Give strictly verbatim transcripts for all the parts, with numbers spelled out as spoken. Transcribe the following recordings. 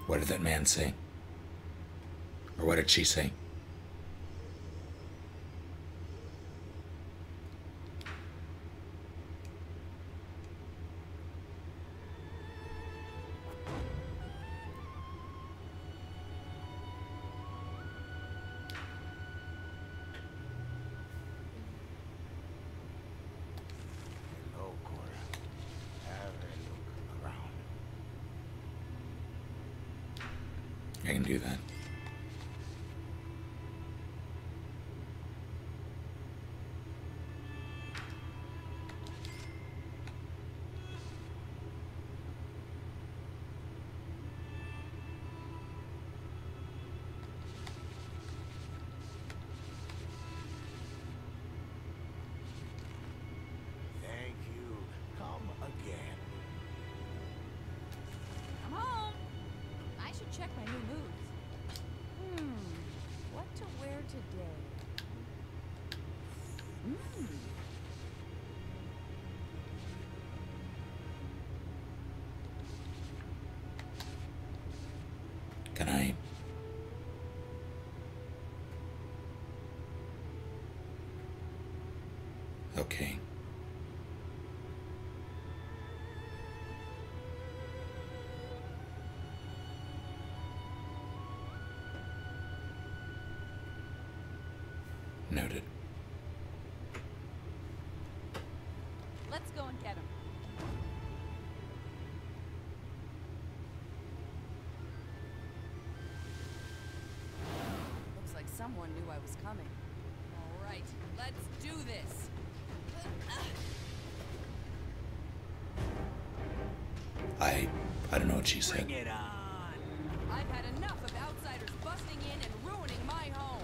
What did that man say? Or what did she say? Hello, Cora. Have a look around. I can do that. Thank you. Come again. I'm home. I should check my new moves. Hmm, what to wear today? Hmm. Can I? Okay. Noted. Let's go and get him. Looks like someone knew I was coming. All right, let's do this. I I don't know what she said. Bring it on. I've had enough of outsiders busting in and ruining my home.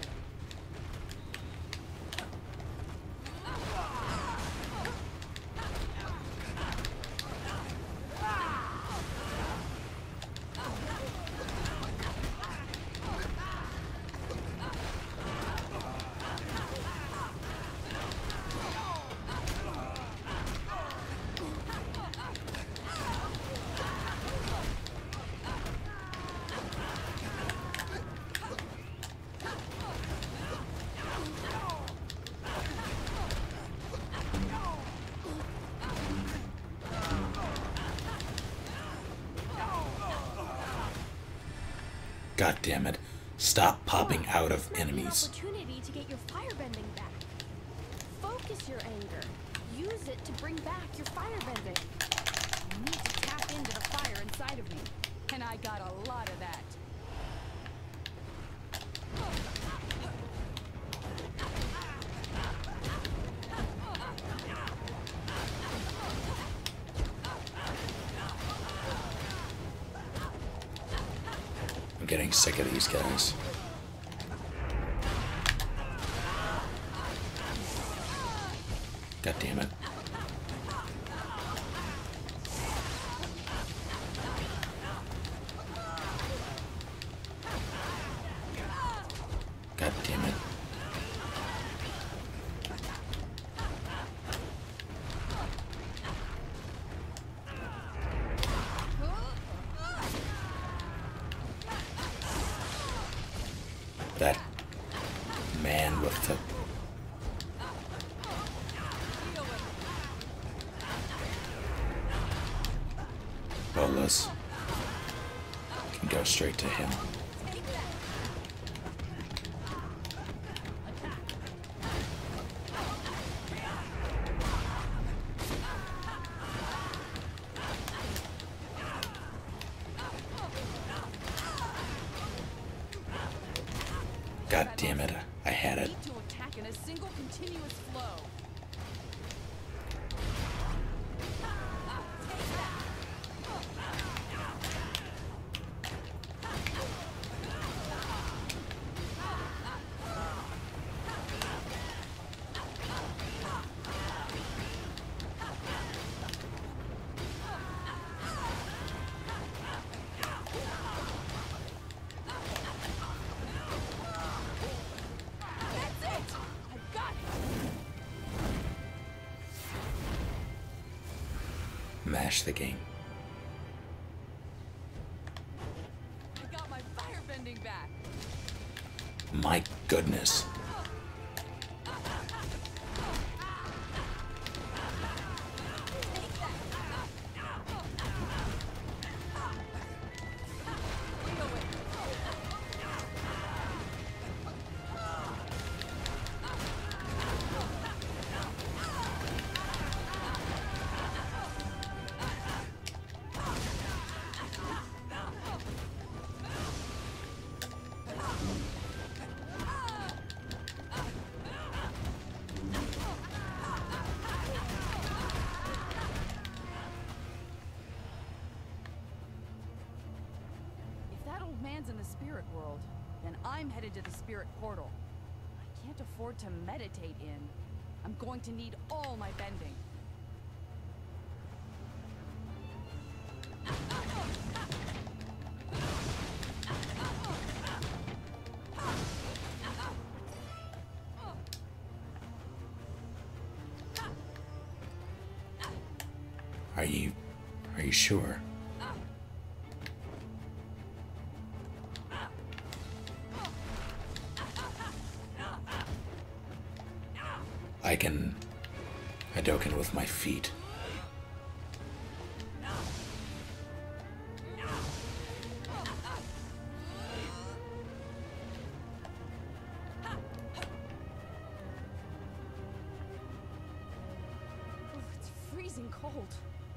God damn it. Stop popping out of This might be an enemies. opportunity to get your firebending back. Focus your anger. Use it to bring back your firebending. I need to tap into the fire inside of me. And I got a lot of that. I'm getting sick of these guys. God damn it. God damn it. That man with the bolas can go straight to him. God damn it, I had it. Need to attack in a single continuous flow. That's it! I got it! Mash the game. My goodness. man's in the spirit world, then I'm headed to the spirit portal. I can't afford to meditate in. I'm going to need all my bending. Are you... are you sure? I can... Hadoken with my feet. Oh, it's freezing cold.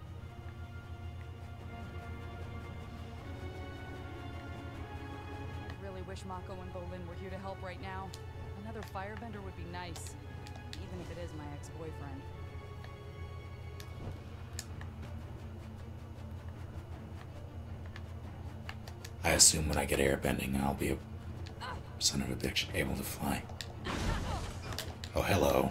I really wish Mako and Bolin were here to help right now. Another firebender would be nice, even if it is my ex-boyfriend. I assume when I get airbending, I'll be a son of a bitch able to fly. Oh, hello.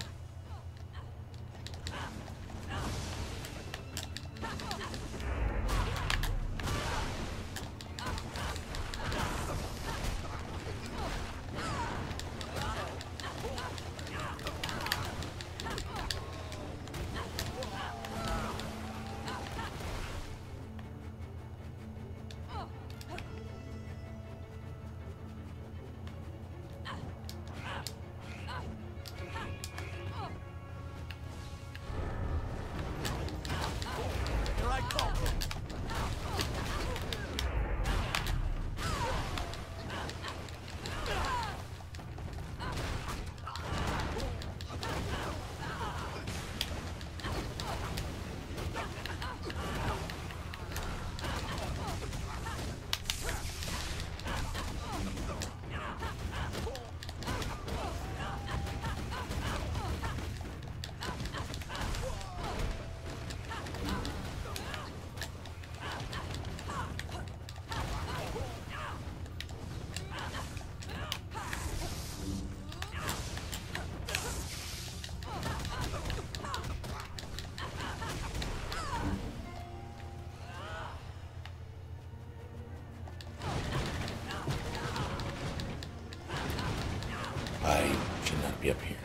I should not be up here.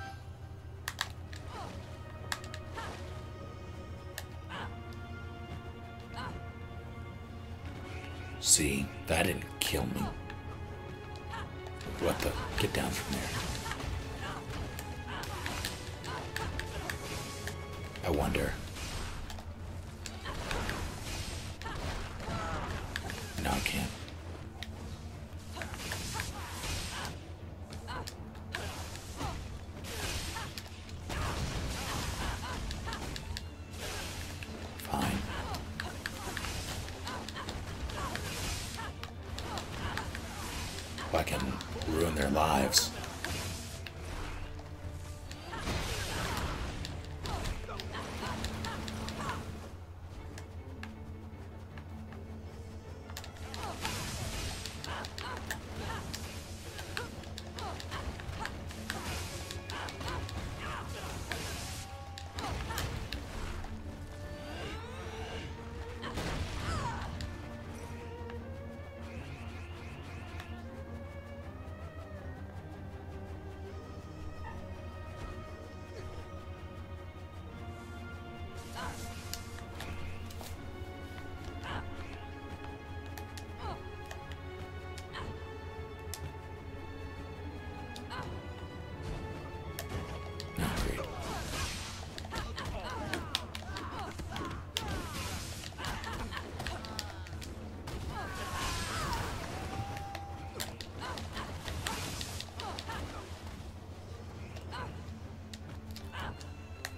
See, that didn't kill me. What the? Get down from there. I wonder. No, I can't. I can ruin their lives.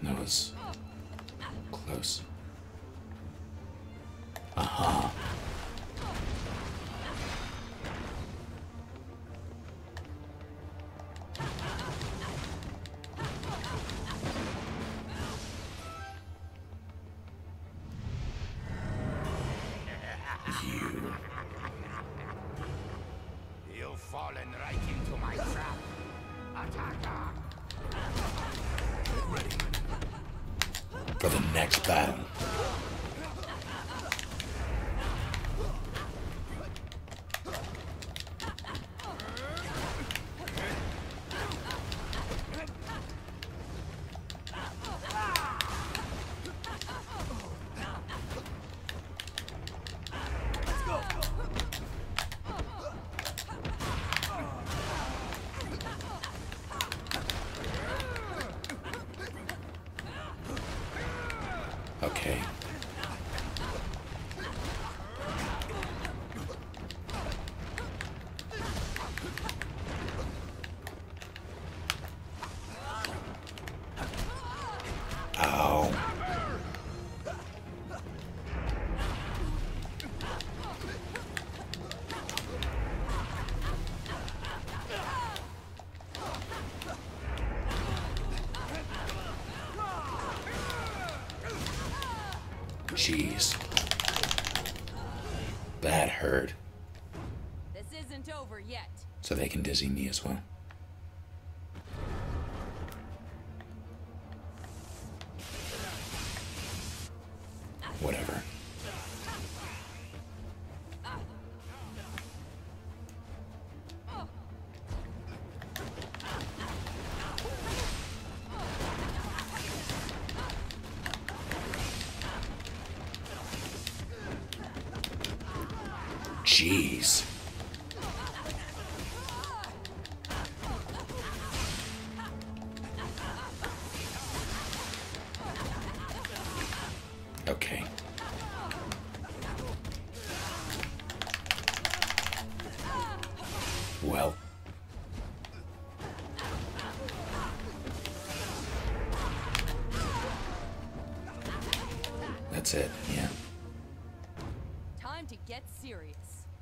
That was close. Uh-huh. You. You've fallen right into my trap. Attacker! Get ready. For the next battle. Okay. Ow. Jeez. That hurt. This isn't over yet. So they can dizzy me as well. Whatever. Jeez. Okay. Well. That's it, yeah. Time to get serious.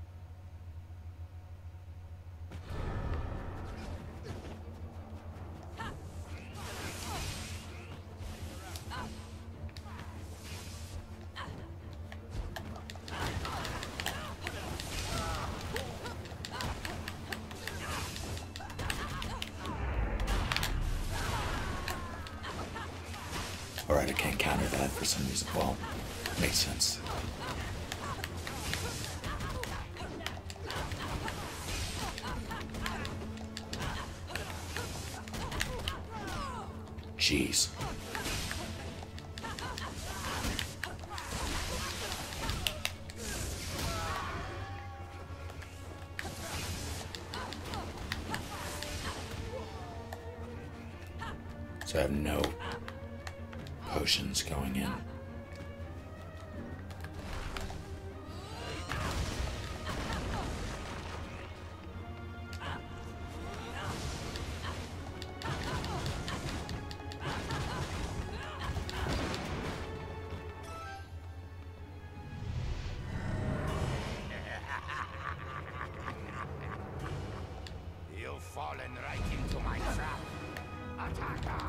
Alright, I can't counter that for some reason. Well, makes sense. Jeez. So I have no potions going in. You've fallen right into my trap. Attacker!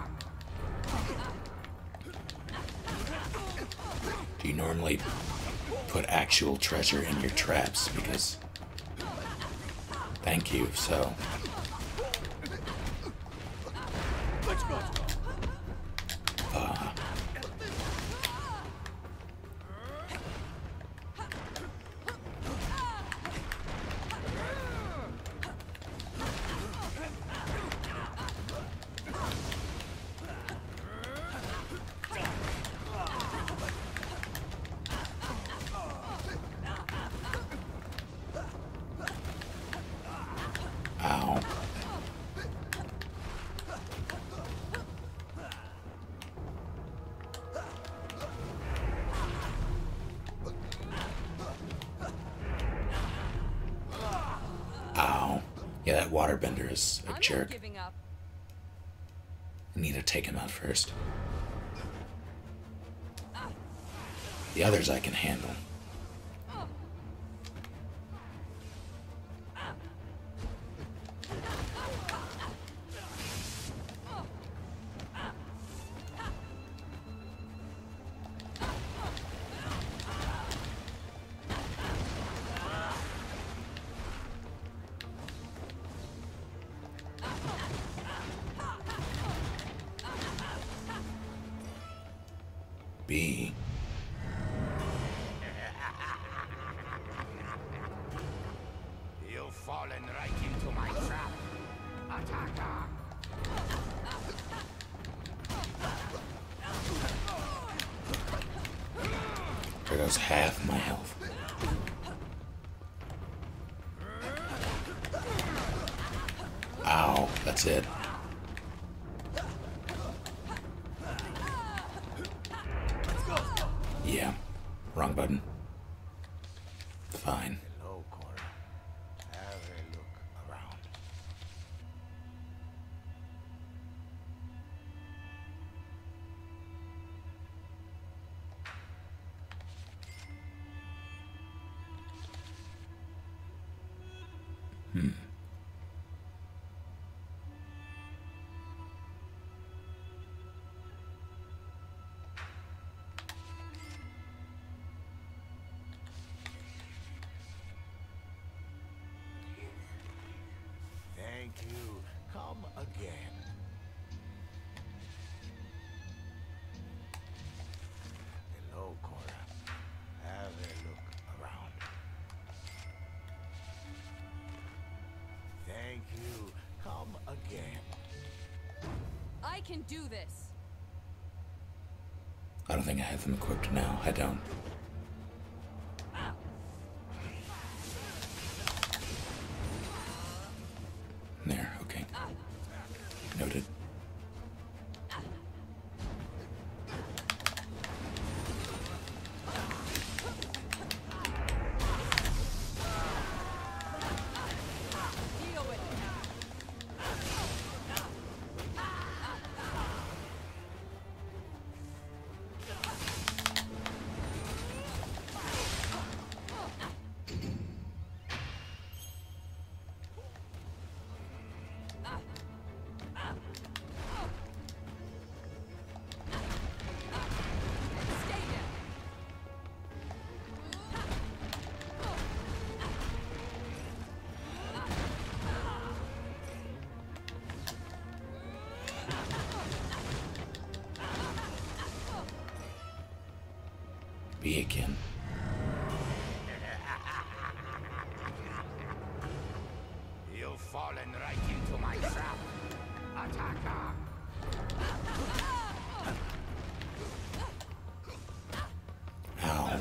Do you normally put actual treasure in your traps? Because... Thank you, so... Let's go! Uh... Ow. Ow. Yeah, that waterbender is a I'm jerk. not giving up. I need to take him out first. The others I can handle. B. You've fallen right into my trap. Attacker! There goes half my health. Ow, that's it. Yeah, wrong button. Fine. Hello, Cora. Have a look around. Hmm. Thank you. Come again. Hello, Cora. Have a look around. Thank you. Come again. I can do this. I don't think I have them equipped now. I don't. There, okay. Noted. Deal with it. Stay down. B again. You've fallen right into my trap. Attacker! Ow.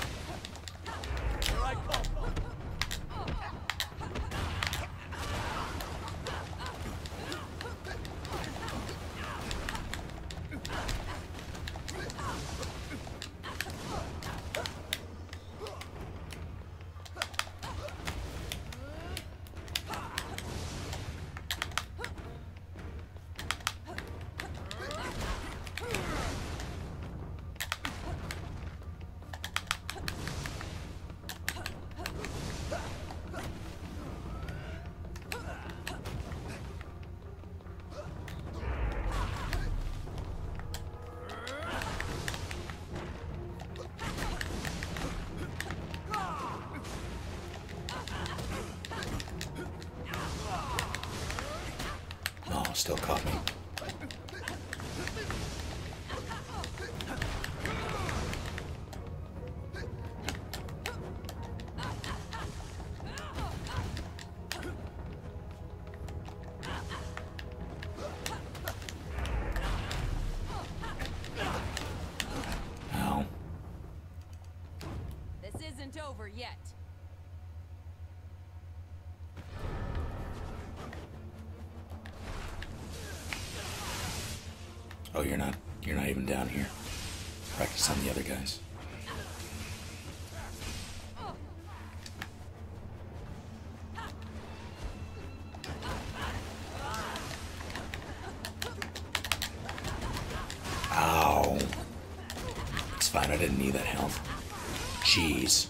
Oh, still caught me. Ow. This isn't over yet. Oh, you're not, you're not even down here. Practice on the other guys. Ow. It's fine. I didn't need that health. Jeez.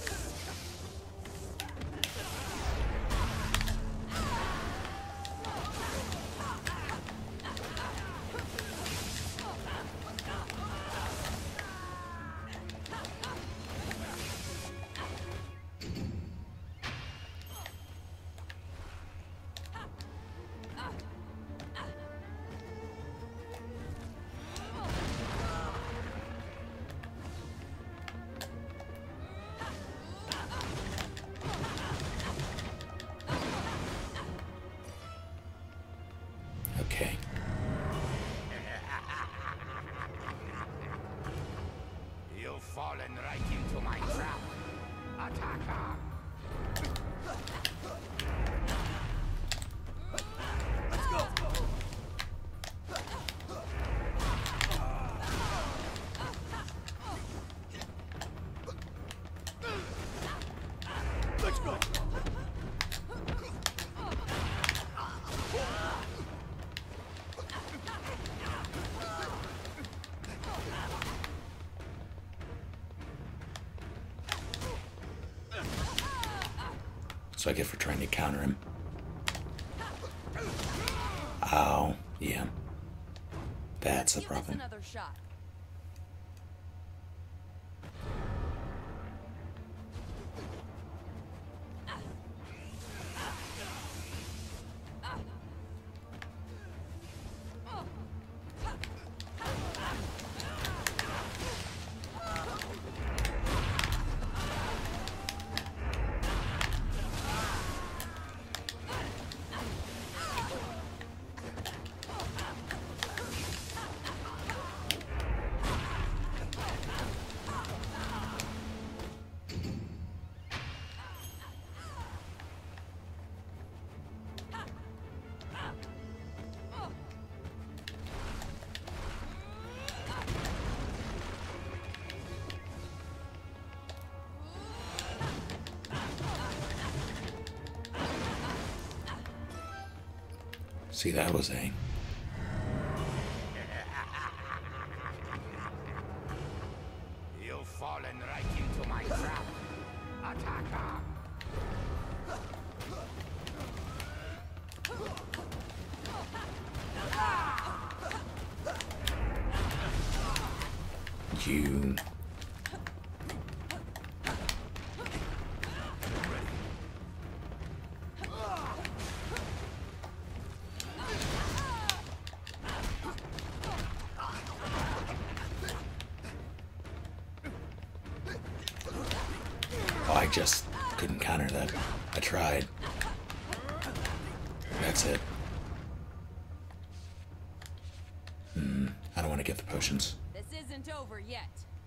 Okay. You've fallen right into my trap. Attacker! Let's go! Let's go! So I get for trying to counter him. Ow. Yeah. That's the Give this problem. another shot. See, that was a... You've fallen right into my trap. Attacker! You... Oh, I just couldn't counter that. I tried. That's it. Hmm, I don't want to get the potions. This isn't over yet.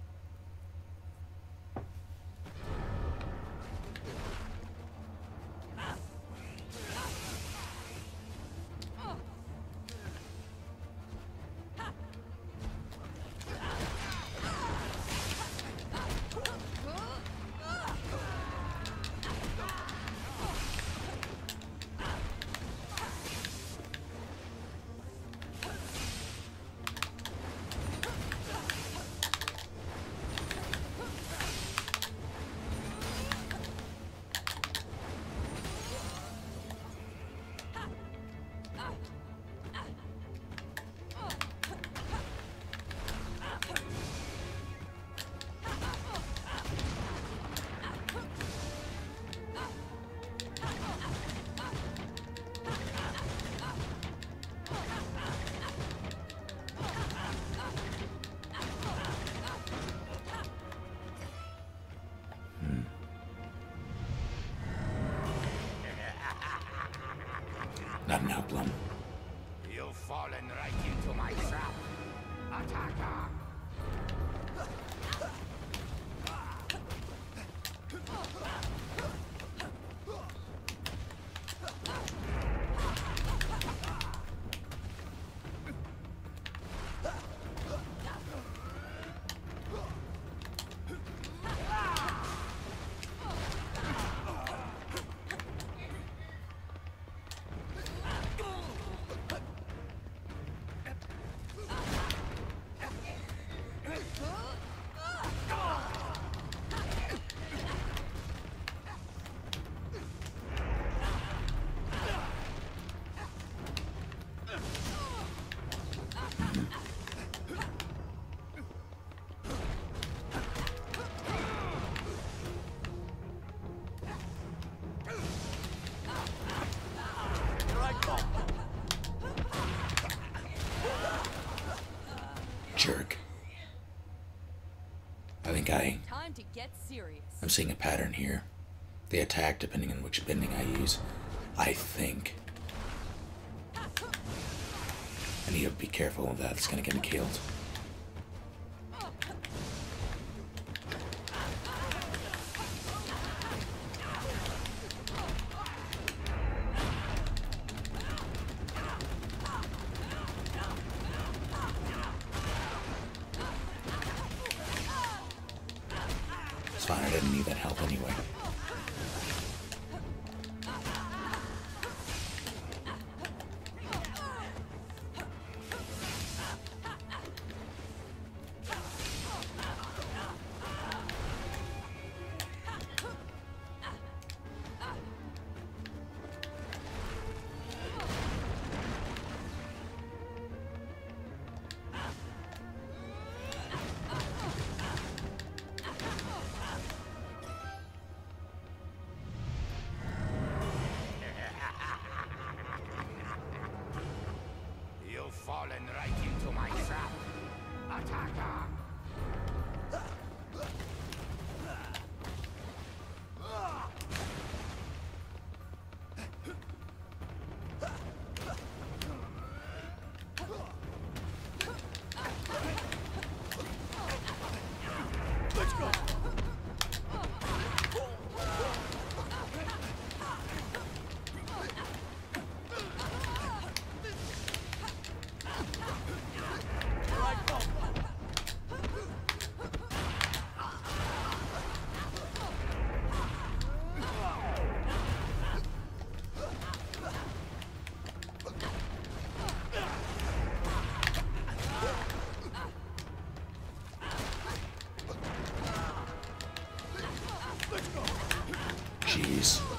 Not now, Blum. You've fallen right into my trap. Attacker! Jerk. I think I, Time to get serious. I'm seeing a pattern here. They attack depending on which bending I use. I think. I need to be careful of that. It's gonna get me killed. It's fine, I didn't need that help anyway. You've fallen right into my trap. Attacker! Let's go. Jeez.